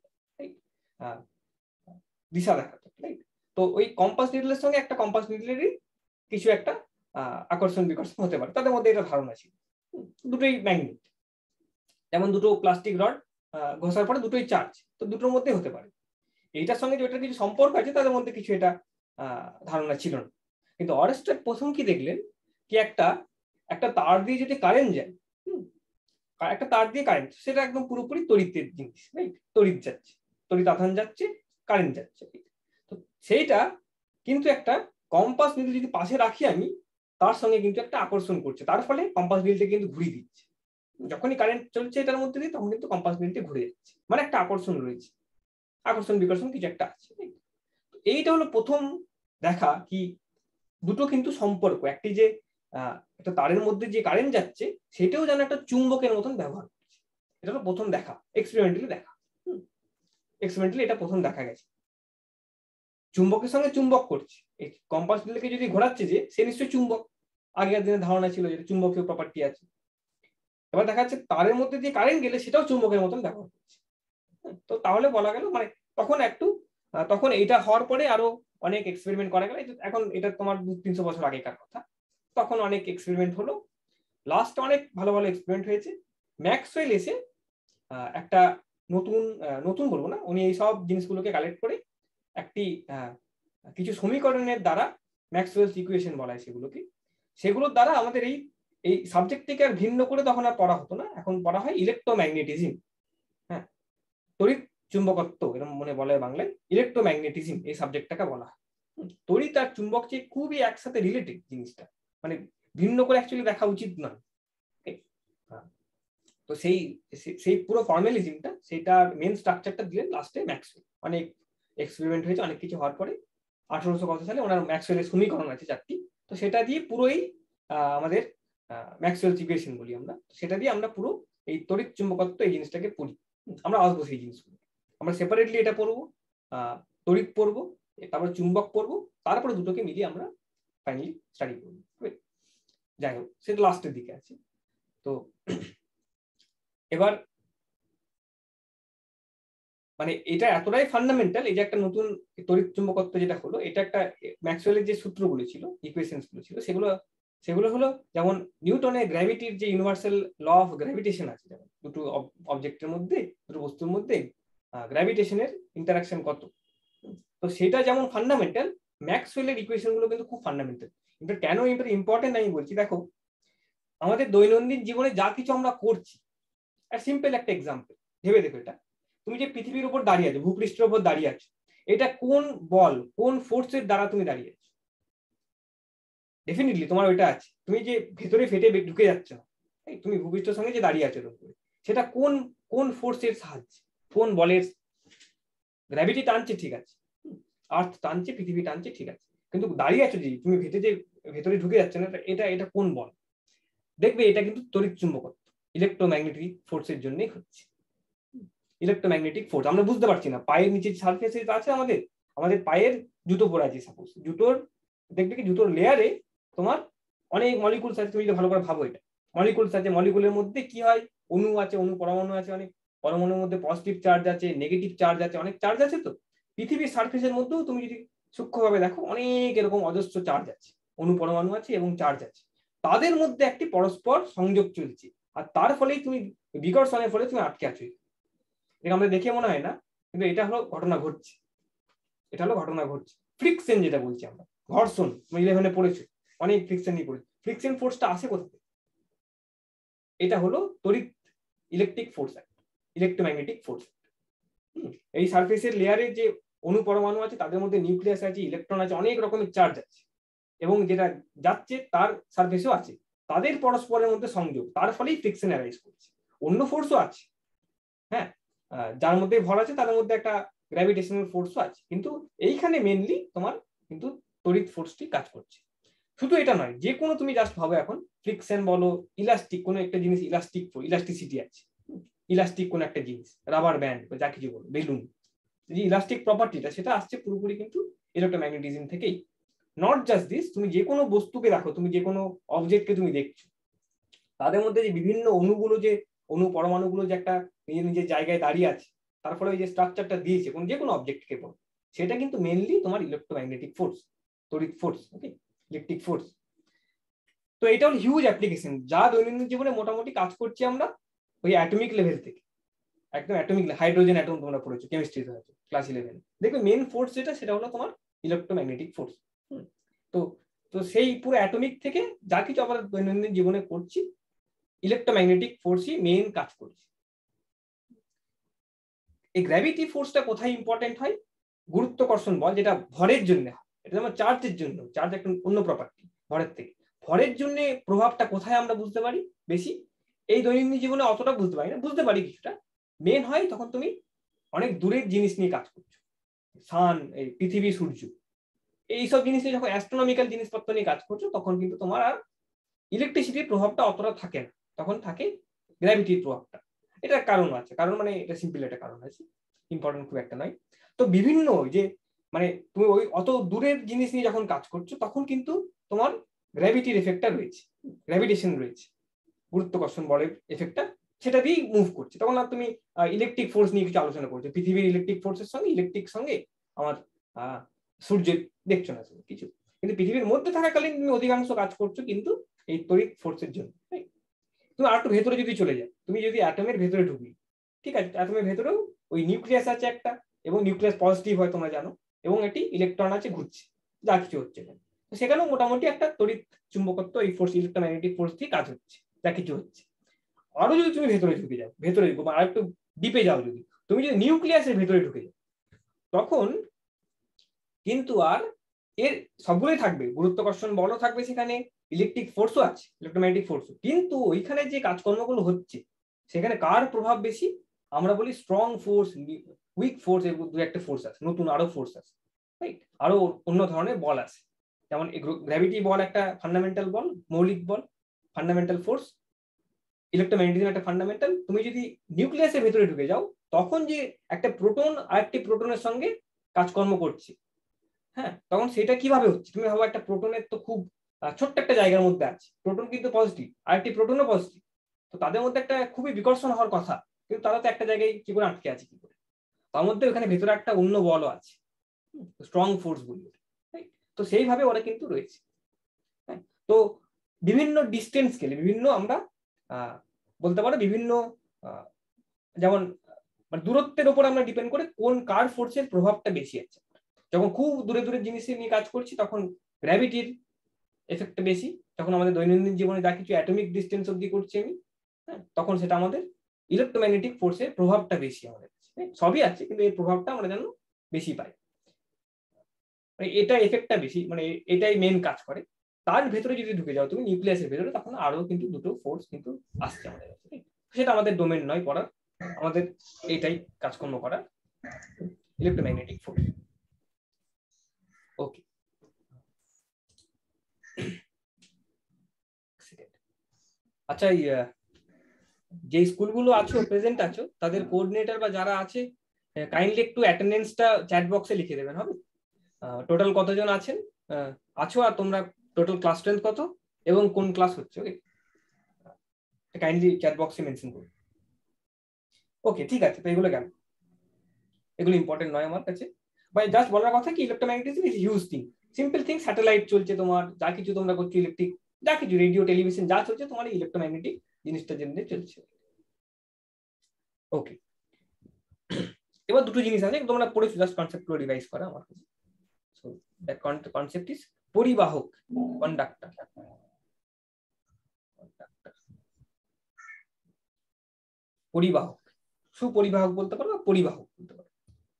দিশা দেখাতো, রাইট। তো ওই কম্পাস নিডলের সঙ্গে একটা কম্পাস নিডলেরই কিছু একটা আকর্ষণ বিকর্ষণ হতে পারে, তাদের মধ্যে এটা ধারণা ছিল। দুটোই ম্যাগনেট, যেমন দুটো প্লাস্টিক রড ঘষার পরে দুটোই চার্জ, তো দুটোর মধ্যে হতে পারে। এইটার সঙ্গে যে ওটার কিছু সম্পর্ক আছে তাদের মধ্যে কিছু এটা ধারণা ছিল না। কিন্তু ওয়েরস্টেড প্রথম কি দেখলেন, কি একটা একটা তার দিয়ে যদি কারেন্ট যায়, একটা তার দিয়ে কারেন্ট, সেটা একদম পুরোপুরি তড়িতের জিনিস, রাইট, তড়িৎ যাচ্ছে, তড়িৎ আধান যাচ্ছে, কারেন্ট যাচ্ছে। তো সেইটা কিন্তু একটা কম্পাস নিডল যদি পাশে রাখি আমি, তার সঙ্গে কিন্তু একটা আকর্ষণ করছে, তার ফলে কম্পাস নিডলটা কিন্তু ঘুরিয়ে দিচ্ছে। যখনই কারেন্ট চলছে এটার মধ্যে দিয়ে, তখন কিন্তু কম্পাস নিডলটা ঘুরে যাচ্ছে, মানে একটা আকর্ষণ রয়েছে, আকর্ষণ বিকর্ষণ কিছু একটা আছে। এইটা হলো প্রথম দেখা কি দুটো কিন্তু সম্পর্ক, একটি যে একটা তারের মধ্যে যে কারেন্ট যাচ্ছে, সেটাও যেন একটা চুম্বকের মতন ব্যবহার করছে। এটা হলো প্রথম দেখা, এক্সপেরিমেন্টালি দেখা, এক্সপেরিমেন্টালি এটা প্রথম দেখা গেছে। চুম্বকের সঙ্গে চুম্বক করছে, এই কম্পাস নিডলকে যদি ঘোরাচ্ছে যে, সে নিশ্চয়ই চুম্বক, আগেকার দিনে ধারণা ছিল যে চুম্বকীয় প্রপার্টি আছে। এবার দেখা যাচ্ছে তারের মধ্যে দিয়ে কারেন্ট গেলে সেটাও চুম্বকের মতন ব্যবহার করছে। তো তাহলে বলা গেল, মানে তখন একটু তখন এইটা হওয়ার পরে আরো অনেক এক্সপেরিমেন্ট করা গেল। এখন এটা তোমার দু তিনশো বছর আগেকার কথা, তখন অনেক এক্সপেরিমেন্ট হলো, লাস্ট অনেক ভালো ভালো এক্সপেরিমেন্ট হয়েছে। ম্যাক্সওয়েল এসে একটা নতুন নতুন বলবো না, উনি এই সব জিনিসগুলোকে কালেক্ট করে একটি কিছু সমীকরণের দ্বারা, ম্যাক্সওয়েলস ইকুয়েশন বলা হয় সেগুলোকে, সেগুলোর দ্বারা আমাদের এই এই সাবজেক্টটিকে আর ভিন্ন করে তখন আর পড়া হতো না, এখন পড়া হয় ইলেকট্রোম্যাগনেটিজম। হ্যাঁ, তড়িৎ চুম্বকত্ব এরকম মনে বলে বাংলায়, ইলেকট্রোম্যাগনেটিজম এই সাবজেক্টটাকে বলা হয়। তড়িৎ আর চুম্বক যে খুবই একসাথে রিলেটেড জিনিসটা, মানে ভিন্ন করে অ্যাকচুয়ালি দেখা উচিত নয়। তো সেই সেই পুরো ফর্মালিজমটা, সেইটার মেন স্ট্রাকচারটা দিলেন লাস্টে ম্যাক্সওয়েল। অনেক এক্সপেরিমেন্ট হয়েছে, অনেক কিছু হওয়ার পরে আঠারোশো কত সালে ওনার ম্যাক্সওয়েলের সমীকরণ আছে চারটি, তো সেটা দিয়ে পুরোই আমাদের ম্যাক্সওয়েলস ইকুয়েশন বলি আমরা, সেটা দিয়ে আমরা পুরো এই তড়িৎ চুম্বকত্ব এই জিনিসটাকে পড়ি। আমরা আসবো সেই জিনিসগুলো, আমরা সেপারেটলি এটা পড়বো, তড়িৎ পড়বো, তারপরে চুম্বক পড়বো, তারপরে দুটোকে মিলিয়ে আমরা ফাইনালি স্টাডি করবো। যাই হোক, সেটা লাস্টের দিকে আছে। তো এবার মানে এটা এতটাই ফান্ডামেন্টাল, এই যে একটা নতুন তড়িৎ চুম্বকত্ব যেটা হলো, এটা একটা ম্যাক্সওয়েলের যে সূত্রগুলো ছিল, ইকুয়েশনস গুলো ছিল, সেগুলো সেগুলো হলো যেমন নিউটনের গ্র্যাভিটির যে ইউনিভার্সাল ল অফ গ্র্যাভিটেশন আছে, যেমন দুটো অবজেক্টের মধ্যে, দুটো বস্তুর মধ্যে গ্র্যাভিটেশনের ইন্টারাকশন কত, তো সেটা যেমন ফান্ডামেন্টাল, ম্যাক্সওয়েলের ইকুয়েশন গুলো কিন্তু খুব ফান্ডামেন্টাল। কিন্তু কেন এটা ইম্পর্টেন্ট আমি বলছি, দেখো আমাদের দৈনন্দিন জীবনে যা কিছু আমরা করছি, আর সিম্পল একটা এক্সাম্পল ভেবে দেখো, এটা তুমি যে পৃথিবীর উপর দাঁড়িয়ে আছো, ভূপৃষ্ঠের উপর দাঁড়িয়ে আছো, এটা কোন বল, কোন ফোর্সের দ্বারা তুমি দাঁড়িয়ে আছো? ডেফিনেটলি তোমার ওইটা আছে, তুমি যে ভেতরে ফেটে ঢুকে যাচ্ছ, তুমি ভূপৃষ্ঠের সঙ্গে যে দাঁড়িয়ে আছো, সেটা কোন কোন ফোর্সের সাহায্যে, কোন বলের? গ্র্যাভিটি টানছে, ঠিক আছে, আর্থ টানছে, পৃথিবী টানছে, ঠিক আছে, কিন্তু দাঁড়িয়ে আছো যে তুমি ভেতরে যে ভেতরে ঢুকে যাচ্ছে না, এটা এটা কোন বল? দেখবে এটা কিন্তু তড়িৎ চুম্বকত্ব, ইলেকট্রোম্যাগনেটিক ফোর্সের জন্যই হচ্ছে। ইলেকট্রোম্যাগনেটিক ফোর্স আমরা বুঝতে পারছি না, পায়ের নিচে সারফেসে আছে আমাদের, আমাদের পায়ের জুতো পরে আছে সাপোজ, জুতোর দেখবে কি জুতোর লেয়ারে তোমার অনেক মলিকুলস আছে, তুমি যদি ভালো করে ভাবো, এটা মলিকুলস আছে, মলিকুলের মধ্যে কি হয়, অণু আছে, অণু পরমাণু আছে, অনেক পরমাণুর মধ্যে পজিটিভ চার্জ আছে, নেগেটিভ চার্জ আছে, অনেক চার্জ আছে। তো পৃথিবীর সারফেসের মধ্যেও তুমি যদি সূক্ষ্মভাবে দেখো, অনেক এরকম অজস্র চার্জ আছে, অণু পরমাণু আছে এবং চার্জ আছে, তাদের মধ্যে একটি পরস্পর সংযোগ চলছে, আর তার ফলেই তুমি বিকর্ষণের ফলে তুমি আটকে আছো। এটা আমাদের দেখে মনে হয় না, কিন্তু এটা হলো ঘটনা ঘটছে, এটা হলো ঘটনা ঘটছে। ফ্রিকশন যেটা বলছি আমরা, ঘর্ষণ, তুমি ইলেভেনে পড়েছো, অনেক ফ্রিকশন নিয়ে পড়েছো। ফ্রিকশন ফোর্সটা আসে কোথা থেকে? এটা হলো তড়িৎ ইলেকট্রিক ফোর্স, ইলেকট্রোম্যাগনেটিক ফোর্স। এই সারফেসের লেয়ারে যে অণু পরমাণু আছে, তাদের মধ্যে নিউক্লিয়াস আছে, ইলেকট্রন আছে, অনেক রকমের চার্জ আছে, এবং যেটা যাচ্ছে তার সারফেসেও আছে, তাদের পরস্পরের মধ্যে সংযোগ, তার ফলেই ফ্রিকশন অ্যারাইজ করছে। অন্য ফোর্সও আছে, হ্যাঁ, যার মধ্যে ভর আছে তাদের মধ্যে একটা গ্র্যাভিটেশনাল ফোর্সও আছে, কিন্তু এইখানে মেইনলি তোমার কিন্তু তড়িৎ ফোর্সটি কাজ করছে। শুধু এটা নয়, যে কোনো তুমি জাস্ট ভাবো এখন, ফ্রিকশন বলো, ইলাস্টিক কোনো একটা জিনিস, ইলাস্টিক ইলাস্টিসিটি আছে, ইলাস্টিক কোনো একটা জিনিস, রাবার ব্যান্ড বা যা কিছু বলো, বেলুন, যে ইলাস্টিক প্রপার্টিটা সেটা আসছে পুরোপুরি কিন্তু ইলেকট্রোম্যাগনেটিজম থেকেই। নট জাস্ট দিস, তুমি যে কোনো বস্তুকে দেখো, তুমি যে কোনো অবজেক্টকে তুমি দেখছো, তাদের মধ্যে যে বিভিন্ন অণুগুলো, যে অণু পরমাণুগুলো যে একটা নিজের নিজের জায়গায় দাঁড়িয়ে আছে, তার ফলে ওই যে স্ট্রাকচারটা দিয়েছে কোন যে কোনো অবজেক্টকে বলো, সেটা কিন্তু মেইনলি তোমার ইলেকট্রোম্যাগনেটিক ফোর্স, তড়িৎ ফোর্স, ওকে, ইলেকট্রিক ফোর্স। তো এটা হল হিউজ অ্যাপ্লিকেশন, যা দৈনন্দিন জীবনে মোটামুটি কাজ করছি আমরা ওই অ্যাটমিক লেভেল থেকে, একদম অ্যাটমিক, হাইড্রোজেন অ্যাটম তোমরা পড়েছো কেমিস্ট্রিতে হয়তো ক্লাস ইলেভেন, দেখবে মেইন ফোর্স যেটা, সেটা হলো তোমার ইলেকট্রোম্যাগনেটিক ফোর্স। তো তো সেই পুরো অ্যাটমিক থেকে যা কিছু আমরা দৈনন্দিন জীবনে করছি, ইলেকট্রোম্যাগনেটিক ফোর্সই মেইন কাজ করছে। এই গ্র্যাভিটি ফোর্সটা কোথায় ইম্পর্টেন্ট হয়? গুরুত্বাকর্ষণ বল, যেটা ভরের জন্য হয়, এটা যেমন চার্জের জন্য, চার্জ একটা অন্য প্রপার্টি ভরের থেকে, ভরের জন্য প্রভাবটা কোথায় আমরা বুঝতে পারি বেশি? এই দৈনন্দিন জীবনে অতটা বুঝতে পারি না, বুঝতে পারি কিছুটা। মেন হয় তখন তুমি অনেক দূরের জিনিস নিয়ে কাজ করছো, সান, এই পৃথিবী, সূর্য, এইসব জিনিস নিয়ে যখন অ্যাস্ট্রোনমিক্যাল জিনিসপত্র নিয়ে কাজ করছো, তখন কিন্তু তোমার আর ইলেকট্রিসিটির প্রভাবটা অতটা থাকে না, তখন থাকে গ্র্যাভিটির প্রভাবটা। এটার কারণ আছে, কারণ মানে এটা সিম্পল একটা কারণ আছে, ইম্পর্টেন্ট খুব একটা নয়। তো বিভিন্ন যে মানে তুমি ওই অত দূরের জিনিস নিয়ে যখন কাজ করছো, তখন কিন্তু তোমার গ্র্যাভিটির এফেক্টটা রয়েছে, গ্র্যাভিটেশন রয়েছে, গুরুত্বাকর্ষণ বলের এফেক্টটা সেটা দিয়েই মুভ করছে। তখন আর তুমি ইলেকট্রিক ফোর্স নিয়ে কিছু আলোচনা করছো, পৃথিবীর ইলেকট্রিক ফোর্সের সঙ্গে ইলেকট্রিক সঙ্গে আমার আহ সূর্যের দেখছো না কিছু, কিন্তু পৃথিবীর মধ্যে থাকাকালীন তুমি অধিকাংশ কাজ করছো কিন্তু এই তড়িৎ ফোর্সের জন্য। তুমি আর একটু ভেতরে যদি চলে যাও, তুমি যদি অ্যাটমের ভেতরে ঢুকি, ঠিক আছে, অ্যাটমের ভেতরেও ওই নিউক্লিয়াস আছে একটা, এবং নিউক্লিয়াস পজিটিভ হয় তোমরা জানো, এবং একটি ইলেকট্রন আছে ঘুরছে, যা কিছু হচ্ছে সেখানেও মোটামুটি একটা তড়িৎ চুম্বকত্ব এই ফোর্স, ইলেকট্রোম্যাগনেটিক ফোর্স দিয়ে কাজ হচ্ছে, যা কিছু হচ্ছে। আরো যদি তুমি ভেতরে ঢুকে যাও, ভেতরে আর একটু ডিপে যাও, যদি তুমি যদি নিউক্লিয়াসের ভেতরে ঢুকে যাও, তখন কিন্তু আর এর সবগুলোই থাকবে, গুরুত্বাকর্ষণ বলও থাকবে সেখানে, ইলেকট্রিক ফোর্সও আছে, ইলেকট্রোম্যাগনেটিক ফোর্সও, কিন্তু ওইখানে যে কাজকর্মগুলো হচ্ছে সেখানে কার প্রভাব বেশি? আমরা বলি স্ট্রং ফোর্স, উইক ফোর্স, এর দু একটা ফোর্স আছে, নতুন আরো ফোর্স আছে, রাইট? আরো অন্য ধরনের বল আছে, যেমন গ্র্যাভিটি বল একটা ফান্ডামেন্টাল বল, মৌলিক বল, ফান্ডামেন্টাল ফোর্স। ইলেকট্রোম্যাগনেটিজম একটা ফান্ডামেন্টাল। তুমি যদি নিউক্লিয়াসের ভেতরে ঢুকে যাও, তখন যে একটা প্রোটন আর একটি প্রোটনের সঙ্গে কাজকর্ম করছে, হ্যাঁ, তখন সেটা কিভাবে হচ্ছে? তুমি ভাবো একটা প্রোটনের তো খুব ছোট্ট একটা জায়গার মধ্যে আছে, প্রোটন কিন্তু পজিটিভ আর একটি প্রোটনও পজিটিভ, তো তাদের মধ্যে একটা খুবই বিকর্ষণ হওয়ার কথা, কিন্তু তারা তো একটা জায়গায় কি করে আটকে আছে, কি করে? তার মধ্যে ওখানে ভেতরে একটা অন্য বলও আছে, স্ট্রং ফোর্স বলি, তো সেইভাবে ওরা কিন্তু রয়েছে। তো বিভিন্ন ডিস্টেন্স স্কেলে বিভিন্ন আমরা বলতে পারো বিভিন্ন, যেমন দূরত্বের উপর আমরা ডিপেন্ড করে কোন কার ফোর্সের প্রভাবটা বেশি আছে। যখন খুব দূরে দূরে জিনিস নিয়ে কাজ করছি তখন গ্র্যাভিটির এফেক্টটা বেশি, যখন আমাদের দৈনন্দিন জীবনে যা কিছু অ্যাটমিক ডিস্টেন্স অবধি করছি আমি, হ্যাঁ, তখন সেটা আমাদের ইলেকট্রোম্যাগনেটিক ফোর্সের প্রভাবটা বেশি আমাদের কাছে। সবই আছে কিন্তু এর প্রভাবটা আমরা যেন বেশি পাই, এটা এফেক্টটা বেশি, মানে এটাই মেন কাজ করে। তার ভেতরে যদি ঢুকে যাও তুমি নিউক্লিয়াসের ভেতরে, তখন আরো কিন্তু দুটো ফোর্স কিন্তু আসছে আমাদের কাছে, সেটা আমাদের ডোমেন নয় পড়ার, আমাদের এটাই কাজকর্ম করার, ইলেকট্রোম্যাগনেটিক ফোর্স। ওকে, আচ্ছা, যে স্কুলগুলো আছো, প্রেজেন্ট আছো, তাদের কোঅর্ডিনেটর বা যারা আছে, কাইন্ডলি একটু অ্যাটেন্ডেন্সটা চ্যাট বক্সে লিখে দেবেন, হবে? টোটাল কতজন আছেন আছো, আর তোমরা টোটাল ক্লাস স্ট্রেন্থ কত এবং কোন ক্লাস হচ্ছে, ওকে, কাইন্ডলি চ্যাট বক্সে মেনশন করুন। ওকে, ঠিক আছে। তো এগুলো কেন, এগুলো ইম্পর্টেন্ট নয় আমার কাছে, বাই জাস্ট বলার কথা কি electromagnetism is huge thing, simple thing, satellite চলছে তোমার, যা কিছু তোমরা করছো ইলেকট্রিক, যা কিছু রেডিও টেলিভিশন যা চলছে তোমার ইলেকট্রোম্যাগনেটিক জিনিসটা জেনে চলছে। ওকে, এবার দুটো জিনিস আছে তোমরা পড়েছো, জাস্ট কনসেপ্টগুলো রিভাইজ করা আমার কাছে। সো দ্যাট কনসেপ্ট ইজ পরিবাহক, কন্ডাক্টর। পরিবাহক, সুপরিবাহক বলতে পারো, পরিবাহক বলতে পারো।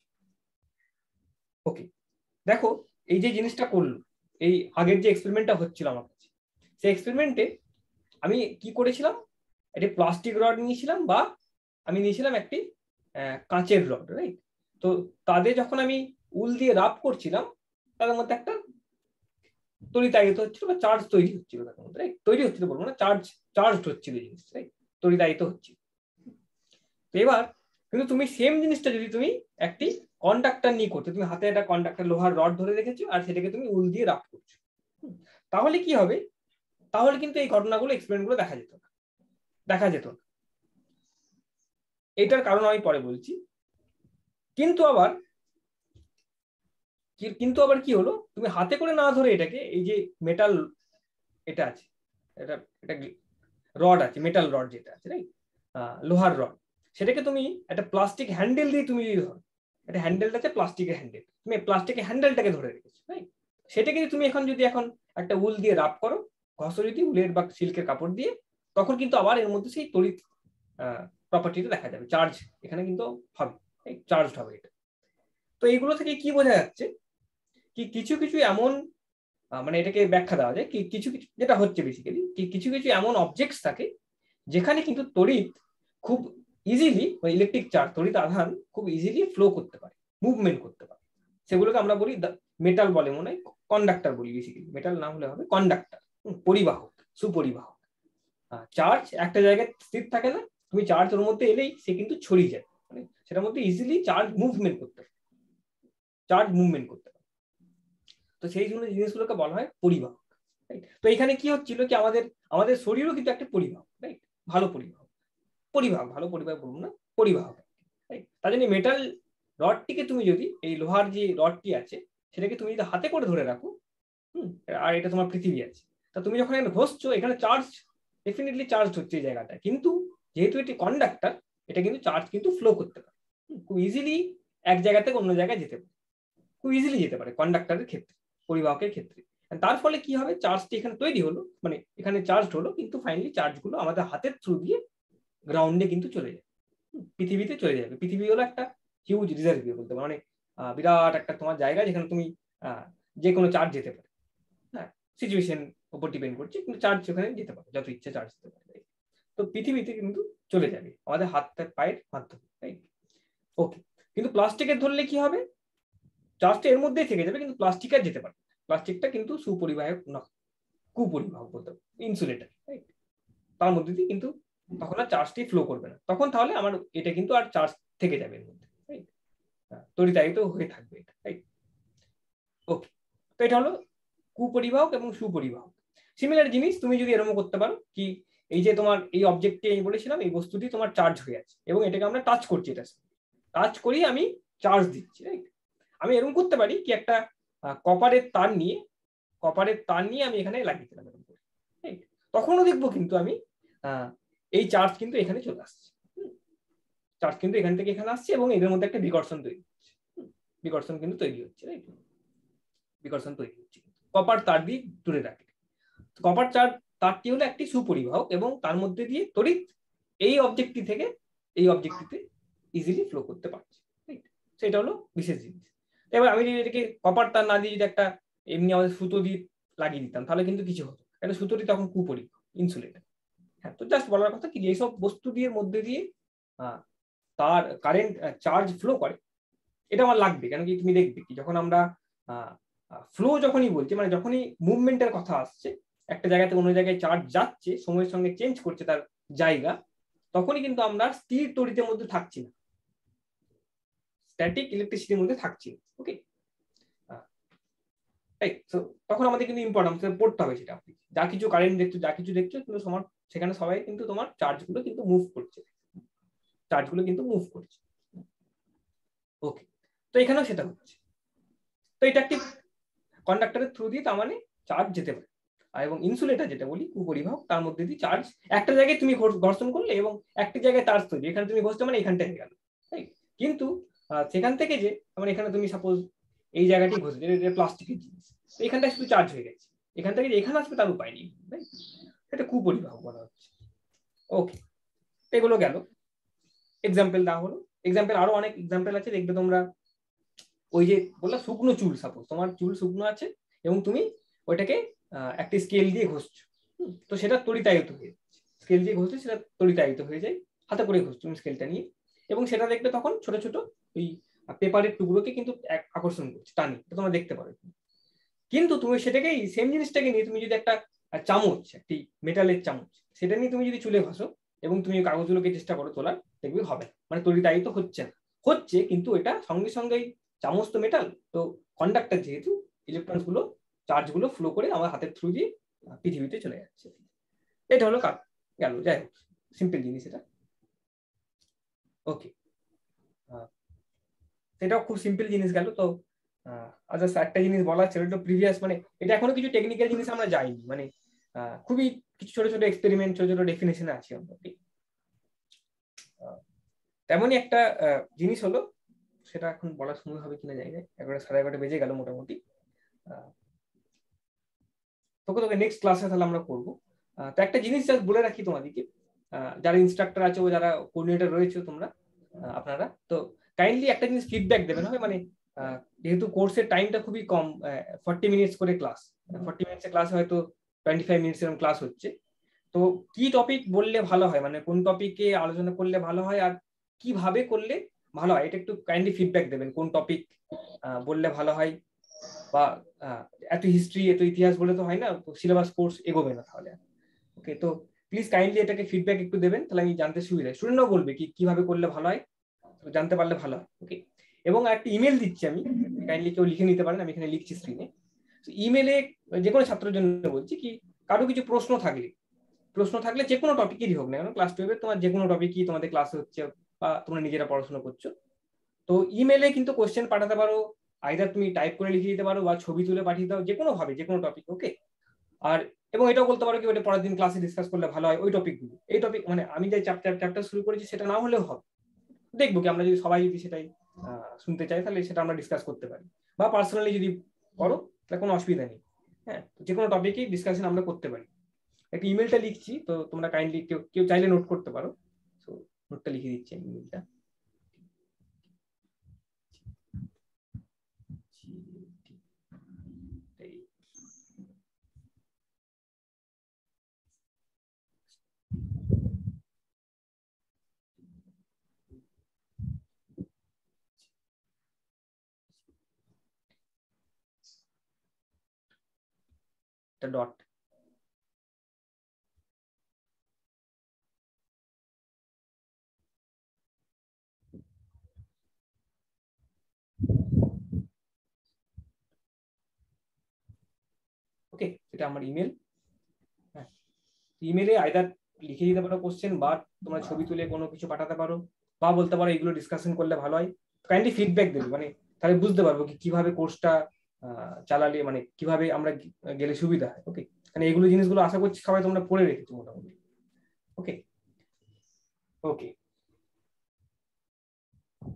ওকে, দেখো এই যে জিনিসটা করলো, এই আগের যে এক্সপেরিমেন্টটা হচ্ছিল আমার কাছে, সেই এক্সপেরিমেন্টে আমি কি করেছিলাম, একটি প্লাস্টিক রড নিয়েছিলাম, বা আমি নিয়েছিলাম একটি কাঁচের রড, রাইট? তো তাদের যখন আমি উল দিয়ে রাব করছিলাম, তাদের মধ্যে একটা তড়িতায়িত হচ্ছিল বা চার্জ তৈরি হচ্ছিল, তাদের মধ্যে, রাইট? তৈরি হচ্ছিল বলবো না, চার্জ চার্জ হচ্ছিল জিনিস, রাইট? তড়িতায়িত হচ্ছিল। তো এবার কিন্তু তুমি সেম জিনিসটা যদি তুমি একটি কন্ডাক্টর নিয়ে করছো, তুমি হাতে একটা কন্ডাক্টর লোহার রড ধরে রেখেছো আর সেটাকে তুমি উল দিয়ে রাব করছো, তাহলে কি হবে? তাহলে কিন্তু এই ঘটনাগুলো, এক্সপেরিমেন্ট গুলো দেখা যেত না, দেখা যেত না। এটার কারণ আমি পরে বলছি। কিন্তু আবার কিন্তু আবার কি হলো, তুমি হাতে করে না ধরে এটাকে, এই যে মেটাল এটা আছে, এটা এটা রড আছে, মেটাল রড যেটা আছে, রাইট, লোহার রড, সেটাকে তুমি একটা প্লাস্টিক হ্যান্ডেল দিয়ে তুমি যদি ধরো, একটা হ্যান্ডেলটা আছে প্লাস্টিকের হ্যান্ডেল, তুমি প্লাস্টিকের হ্যান্ডেলটাকে ধরে রেখেছো, রাইট? সেটাকে তুমি এখন যদি এখন একটা উল দিয়ে রাব করো, ঘষো যদি উলের বা সিল্কের কাপড় দিয়ে, তখন কিন্তু আবার এর মধ্যে সেই তড়িৎ প্রপার্টিটা দেখা যাবে, চার্জ এখানে কিন্তু হবে, চার্জ হবে এটা। তো এইগুলো থেকে কি বোঝা যাচ্ছে, কি কিছু কিছু এমন, মানে এটাকে ব্যাখ্যা দেওয়া যায় কি কিছু কিছু যেটা হচ্ছে বেসিক্যালি, কি কিছু কিছু এমন অবজেক্টস থাকে যেখানে কিন্তু তড়িৎ খুব ইজিলি, মানে ইলেকট্রিক চার্জ, তড়িৎ আধান খুব ইজিলি ফ্লো করতে পারে, মুভমেন্ট করতে পারে, সেগুলোকে আমরা বলি মেটাল বলে, মনে হয় কন্ডাক্টর বলি, বেসিক্যালি মেটাল না হলে হবে কন্ডাক্টর, পরিবাহক, সুপরিবাহক। চার্জ একটা জায়গায় স্থির থাকে না, তুমি চার্জ ওর মধ্যে এলেই সে কিন্তু ছড়িয়ে যায়, মানে সেটার মধ্যে ইজিলি চার্জ মুভমেন্ট করতে পারে, চার্জ মুভমেন্ট করতে পারে। তো সেই জন্য জিনিসগুলোকে বলা হয় পরিবাহক, রাইট? তো এখানে কি হচ্ছিল কি, আমাদের আমাদের শরীরও কিন্তু একটা পরিবাহক, রাইট? ভালো পরিবাহক, পরিবাহক ভালো পরিবাহক বলুন না, পরিবাহক, রাইট? তার জন্য মেটাল রডটিকে তুমি যদি, এই লোহার যে রডটি আছে সেটাকে তুমি যদি হাতে করে ধরে রাখো, হুম, আর এটা তোমার পৃথিবী আছে, তা তুমি যখন এখানে ঘষছো, এখানে চার্জ ডেফিনেটলি চার্জ হচ্ছে এই জায়গাটা, কিন্তু যেহেতু এটি কন্ডাক্টর এটা কিন্তু চার্জ কিন্তু ফ্লো করতে পারে, খুব ইজিলি এক জায়গা থেকে অন্য জায়গায় যেতে পারে, খুব ইজিলি যেতে পারে কন্ডাক্টরের ক্ষেত্রে, পরিবাহকের ক্ষেত্রে। তার ফলে কি হবে, চার্জটি এখানে তৈরি হলো, মানে এখানে চার্জ হলো, কিন্তু ফাইনালি চার্জগুলো আমাদের হাতের থ্রু দিয়ে গ্রাউন্ডে কিন্তু চলে যাবে, পৃথিবীতে চলে যাবে। পৃথিবী হলো একটা হিউজ রিজার্ভিয়ার বলতে পারো, মানে বিরাট একটা তোমার জায়গা যেখানে তুমি যে কোনো চার্জ যেতে পারে, হ্যাঁ সিচুয়েশন উপর ডিপেন্ড করছে, কিন্তু চার্জ ওখানে যেতে পারে, যত ইচ্ছে চার্জ যেতে পারে। তো পৃথিবীতে কিন্তু চলে যাবে আমাদের হাত পায়ের মাধ্যমে, রাইট? ওকে, কিন্তু প্লাস্টিকের ধরলে কি হবে, চার্জটা এর মধ্যেই থেকে যাবে, কিন্তু প্লাস্টিক আর যেতে পারে, প্লাস্টিকটা কিন্তু সুপরিবাহক নয়, কুপরিবাহক বলতে পারো, ইনসুলেটর, রাইট? তার মধ্যে দিয়ে কিন্তু তখন আর চার্জটি ফ্লো করবে না, তখন তাহলে আমার এটা কিন্তু আর চার্জ থেকে যাবে এর মধ্যে, রাইট? তড়িতায়িত হয়ে থাকবে এটা, রাইট? ওকে, তো এটা হলো কুপরিবাহক এবং সুপরিবাহক। সিমিলার জিনিস তুমি যদি এরকম করতে পারো কি, এই যে তোমার এই অবজেক্টটি আমি বলেছিলাম, এই বস্তুটি তোমার চার্জ হয়ে আছে এবং এটাকে আমরা টাচ করছি, এটা টাচ করি আমি চার্জ দিচ্ছি, রাইট? আমি এরকম করতে পারি কি, একটা কপারের তার নিয়ে কপারের তার নিয়ে আমি এখানে লাগিয়ে দিলাম এরকম করে, রাইট? তখনও দেখবো কিন্তু আমি এই চার্জ কিন্তু এখানে চলে আসছে, চার্জ কিন্তু এখান থেকে এখানে আসছে এবং এদের মধ্যে একটা বিকর্ষণ তৈরি হচ্ছে, বিকর্ষণ কিন্তু তৈরি হচ্ছে, রাইট? বিকর্ষণ তৈরি হচ্ছে, কপার তার দিয়ে দূরে রাখে। কপার চার তারটি হলো একটি সুপরিবাহক এবং তার মধ্যে দিয়ে তড়িৎ এই অবজেক্টটি থেকে এই অবজেক্টটিতে ইজিলি ফ্লো করতে পারছে, রাইট? সেটা হলো বিশেষ জিনিস। এবার আমি যদি এটাকে কপার তার না দিয়ে যদি একটা এমনি আমাদের সুতো দিয়ে লাগিয়ে দিতাম তাহলে কিন্তু কিছু হতো, এটা সুতোটি তখন কুপরিবাহক, ইনসুলেটর। হ্যাঁ, তো জাস্ট বলার কথা কি, এইসব বস্তু দিয়ে মধ্যে দিয়ে তার কারেন্ট চার্জ ফ্লো করে, এটা আমার লাগবে। কেন কি, তুমি দেখবে কি যখন আমরা ফ্লো যখনই বলছি, মানে যখনই মুভমেন্টের কথা আসছে, একটা জায়গা থেকে অন্য জায়গায় চার্জ যাচ্ছে, সময়ের সঙ্গে চেঞ্জ করছে তার জায়গা, তখনই কিন্তু আমরা স্থির তড়িতের মধ্যে থাকছি না, স্ট্যাটিক ইলেকট্রিসিটির মধ্যে থাকছি, ওকে? তখন আমাদের কিন্তু ইম্পর্টেন্ট পড়তে হবে সেটা, যা কিছু কারেন্ট দেখছো, যা কিছু দেখছো, কিন্তু তোমার সেখানে সবাই কিন্তু তোমার চার্জগুলো কিন্তু মুভ করছে, চার্জগুলো কিন্তু মুভ করছে, ওকে? তো এখানেও সেটা হচ্ছে। তো এটা একটি কন্ডাক্টরের থ্রু দিয়ে তার মানে চার্জ যেতে পারে, এবং ইনসুলেটর যেটা বলি কুপরিবাহক, তার মধ্যে দিয়ে চার্জ একটা জায়গায় তুমি ঘর্ষণ করলে এবং একটা জায়গায় চার্জ তৈরি, এখানে তুমি ঘষতে মানে এখানটা হয়ে গেল, রাইট? কিন্তু সেখান থেকে যে মানে এখানে তুমি সাপোজ এই জায়গাটি ঘষে, এটা প্লাস্টিকের জিনিস, এখানটা শুধু চার্জ হয়ে গেছে, এখান থেকে যে এখানে আসবে তার উপায় নেই, রাইট? এটা কুপরিবাহক বলা হচ্ছে, ওকে? এগুলো গেল এক্সাম্পল দেওয়া হলো। এক্সাম্পল আরো অনেক এক্সাম্পল আছে, দেখবে তোমরা ওই যে বললাম শুকনো চুল, সাপোজ তোমার চুল শুকনো আছে এবং তুমি ওইটাকে একটা স্কেল দিয়ে ঘষছো, তো সেটা তড়িতায়িত হয়ে যাচ্ছে, স্কেল দিয়ে ঘষলে সেটা তড়িতায়িত হয়ে যায়, হাতে করে ঘষছো তুমি স্কেলটা নিয়ে, এবং সেটা দেখবে তখন ছোট ছোট ওই পেপারের টুকরোকে কিন্তু আকর্ষণ করছে, টানি, তোমরা দেখতে পারো। কিন্তু তুমি সেটাকে সেম জিনিসটাকে নিয়ে তুমি যদি একটা চামচ, একটি মেটালের চামচ, সেটা নিয়ে তুমি যদি চুলে ঘষো এবং তুমি কাগজগুলোকে চেষ্টা করো তোলার, দেখবে হবে, মানে তড়িতায়িত হচ্ছে না, হচ্ছে কিন্তু এটা সঙ্গে সঙ্গে চামচ তো মেটাল, তো কন্ডাক্টর যেহেতু ইলেকট্রনস গুলো চার্জ গুলো ফ্লো করে আমার হাতের থ্রু দিয়ে পৃথিবীতে চলে যাচ্ছে। এটা হলো কাজ গেল, যাই হোক সিম্পল জিনিস এটা, ওকে? সেটাও খুব সিম্পল জিনিস গেল। তো আচ্ছা একটা জিনিস বলা ছিল, এটা প্রিভিয়াস, মানে এটা এখনো কিছু টেকনিক্যাল জিনিস আমরা যাইনি, মানে খুবই কিছু ছোট ছোট এক্সপেরিমেন্ট, ছোট ছোট ডেফিনেশন আছে আমরা। তেমনই একটা জিনিস হলো, সেটা এখন বলার সময় হবে কিনা জানি না, এগারোটা সাড়ে এগারোটা বেজে গেল মোটামুটি, তোকে তোকে নেক্সট ক্লাসে তাহলে আমরা করবো। তো একটা জিনিস জাস্ট বলে রাখি তোমাদেরকে, যারা ইনস্ট্রাক্টর আছে ও যারা কোঅর্ডিনেটর রয়েছে তোমরা আপনারা, তো কাইন্ডলি একটা জিনিস ফিডব্যাক দেবেন, হয় মানে যেহেতু কোর্সের টাইমটা খুবই কম, ফর্টি মিনিটস করে ক্লাস, ফর্টি মিনিটসের ক্লাস হয়তো টোয়েন্টি ফাইভ মিনিটস এরকম ক্লাস হচ্ছে, তো কি টপিক বললে ভালো হয়, মানে কোন টপিকে আলোচনা করলে ভালো হয় আর কিভাবে করলে ভালো হয়, এটা একটু কাইন্ডলি ফিডব্যাক দেবেন, কোন টপিক বললে ভালো হয়, বা এত হিস্ট্রি এত ইতিহাস বলে তো হয় না, তো সিলেবাস কোর্স এগোবে না তাহলে, ওকে? তো প্লিজ কাইন্ডলি এটাকে ফিডব্যাক একটু দেবেন, তাহলে আমি জানতে সুবিধা, স্টুডেন্টরাও বলবে কি কিভাবে করলে ভালো হয়, জানতে পারলে ভালো হয়, ওকে? এবং একটা ইমেল দিচ্ছি আমি, কাইন্ডলি কেউ লিখে নিতে পারেন, আমি এখানে লিখছি স্ক্রিনে। ইমেলে যে কোনো ছাত্রের জন্য বলছি কি, কারো কিছু প্রশ্ন থাকলে প্রশ্ন থাকলে যে কোনো টপিকেরই হোক না কেন, ক্লাস টুয়েলভে তোমার যে কোনো টপিকই তোমাদের ক্লাসে হচ্ছে বা তোমরা নিজেরা পড়াশোনা করছো, তো ইমেলে কিন্তু কোশ্চেন পাঠাতে পারো, আইদার তুমি টাইপ করে লিখে দিতে পারো বা ছবি তুলে পাঠিয়ে দাও, যে কোনো ভাবে যে কোনো টপিক, ওকে? আর এবং এটাও বলতে পারো কি ওটা পরের দিন ক্লাসে ডিসকাস করলে ভালো হয় ওই টপিকগুলো। এই টপিক মানে আমি যে চ্যাপ্টার চ্যাপ্টার শুরু করেছি সেটা না হলেও হবে, দেখবো কি আমরা যদি সবাই যদি সেটাই শুনতে চাই তাহলে সেটা আমরা ডিসকাস করতে পারি, বা পার্সোনালি যদি করো তাহলে কোনো অসুবিধা নেই। হ্যাঁ, যে কোনো টপিকেই ডিসকাশন আমরা করতে পারি। একটা ইমেলটা লিখছি, তো তোমরা কাইন্ডলি কেউ কেউ চাইলে নোট করতে পারো। তো নোটটা লিখে দিচ্ছি ইমেলটা। ডট ওকে, এটা আমার ইমেল। হ্যাঁ, ইমেলে আইদার লিখে দিতে পারো কোশ্চেন, বা তোমরা ছবি তুলে কোনো কিছু পাঠাতে পারো, বা বলতে পারো এগুলো ডিসকাশন করলে ভালো হয়। কাইন্ডলি ফিডব্যাক দেবে, মানে তাহলে বুঝতে পারবো কি কিভাবে কোর্সটা চালালে মানে কিভাবে আমরা গেলে সুবিধা হয়। ওকে, মানে এগুলো জিনিসগুলো আশা করছি সবাই তোমরা পড়ে রেখেছো মোটামুটি। ওকে ওকে